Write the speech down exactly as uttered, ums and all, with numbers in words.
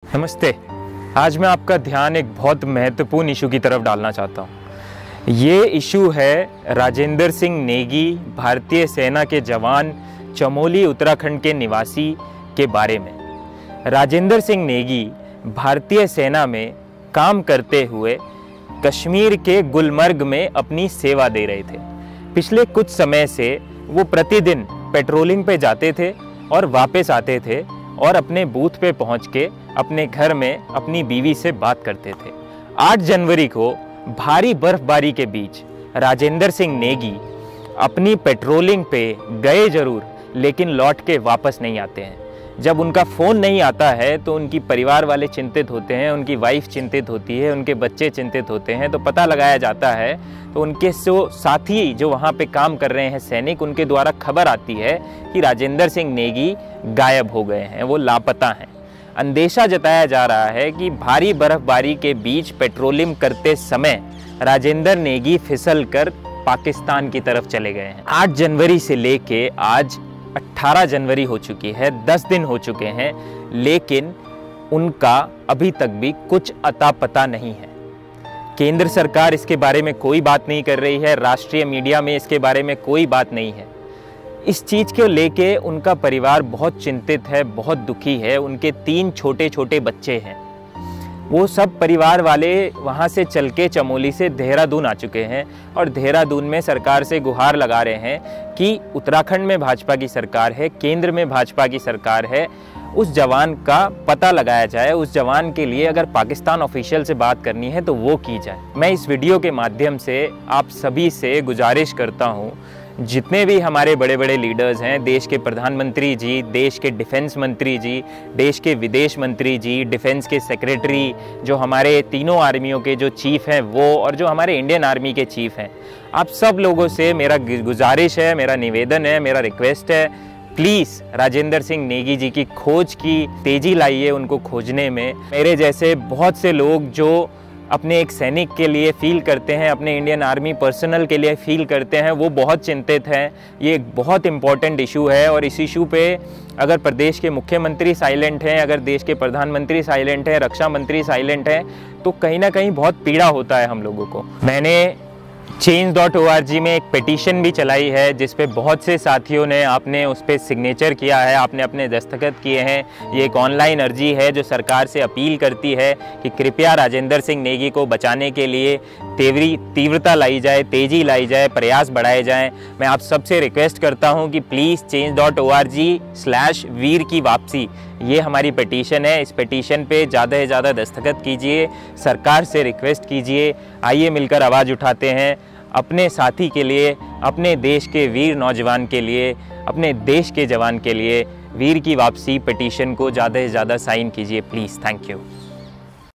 नमस्ते। आज मैं आपका ध्यान एक बहुत महत्वपूर्ण इशू की तरफ डालना चाहता हूँ। ये इशू है राजेंद्र सिंह नेगी, भारतीय सेना के जवान, चमोली उत्तराखंड के निवासी के बारे में। राजेंद्र सिंह नेगी भारतीय सेना में काम करते हुए कश्मीर के गुलमर्ग में अपनी सेवा दे रहे थे। पिछले कुछ समय से वो प्रतिदिन पेट्रोलिंग पे जाते थे और वापस आते थे और अपने बूथ पे पहुंच के अपने घर में अपनी बीवी से बात करते थे। आठ जनवरी को भारी बर्फबारी के बीच राजेंद्र सिंह नेगी अपनी पेट्रोलिंग पे गए जरूर, लेकिन लौट के वापस नहीं आते हैं। जब उनका फ़ोन नहीं आता है तो उनकी परिवार वाले चिंतित होते हैं, उनकी वाइफ चिंतित होती है, उनके बच्चे चिंतित होते हैं। तो पता लगाया जाता है तो उनके जो साथी जो वहाँ पे काम कर रहे हैं सैनिक, उनके द्वारा खबर आती है कि राजेंद्र सिंह नेगी गायब हो गए हैं, वो लापता हैं। अंदेशा जताया जा रहा है कि भारी बर्फबारी के बीच पेट्रोलिंग करते समय राजेंद्र नेगी फिसल कर पाकिस्तान की तरफ चले गए हैं। आठ जनवरी से लेके आज अठारह जनवरी हो चुकी है, दस दिन हो चुके हैं, लेकिन उनका अभी तक भी कुछ अता पता नहीं है। केंद्र सरकार इसके बारे में कोई बात नहीं कर रही है, राष्ट्रीय मीडिया में इसके बारे में कोई बात नहीं है। इस चीज़ को लेके उनका परिवार बहुत चिंतित है, बहुत दुखी है। उनके तीन छोटे छोटे बच्चे हैं। वो सब परिवार वाले वहाँ से चल के चमोली से देहरादून आ चुके हैं और देहरादून में सरकार से गुहार लगा रहे हैं कि उत्तराखंड में भाजपा की सरकार है, केंद्र में भाजपा की सरकार है, उस जवान का पता लगाया जाए। उस जवान के लिए अगर पाकिस्तान ऑफिशियल से बात करनी है तो वो की जाए। मैं इस वीडियो के माध्यम से आप सभी से गुजारिश करता हूँ, जितने भी हमारे बड़े बड़े लीडर्स हैं, देश के प्रधानमंत्री जी, देश के डिफेंस मंत्री जी, देश के विदेश मंत्री जी, डिफेंस के सेक्रेटरी, जो हमारे तीनों आर्मियों के जो चीफ हैं वो, और जो हमारे इंडियन आर्मी के चीफ हैं, आप सब लोगों से मेरा गुजारिश है, मेरा निवेदन है, मेरा रिक्वेस्ट है, प्लीज़ राजेंद्र सिंह नेगी जी की खोज की तेज़ी लाइए उनको खोजने में। मेरे जैसे बहुत से लोग जो अपने एक सैनिक के लिए फील करते हैं, अपने इंडियन आर्मी पर्सनल के लिए फील करते हैं, वो बहुत चिंतित हैं। ये एक बहुत इम्पॉर्टेंट इशू है और इस इशू पे अगर प्रदेश के मुख्यमंत्री साइलेंट हैं, अगर देश के प्रधानमंत्री साइलेंट हैं, रक्षा मंत्री साइलेंट हैं, तो कहीं ना कहीं बहुत पीड़ा होता है हम लोगों को। मैंने change dot O R G में एक पिटीशन भी चलाई है, जिस पे बहुत से साथियों ने आपने उस पर सिग्नेचर किया है, आपने अपने दस्तखत किए हैं। ये एक ऑनलाइन अर्जी है जो सरकार से अपील करती है कि कृपया राजेंद्र सिंह नेगी को बचाने के लिए तेवरी तीव्रता लाई जाए, तेज़ी लाई जाए, प्रयास बढ़ाए जाएँ। मैं आप सबसे रिक्वेस्ट करता हूँ कि please change dot O R G slash Veer की वापसी, ये हमारी पिटीशन है। इस पिटीशन पे ज़्यादा से ज़्यादा दस्तखत कीजिए, सरकार से रिक्वेस्ट कीजिए। आइए मिलकर आवाज़ उठाते हैं अपने साथी के लिए, अपने देश के वीर नौजवान के लिए, अपने देश के जवान के लिए। वीर की वापसी पिटीशन को ज़्यादा से ज़्यादा साइन कीजिए प्लीज़। Thank you.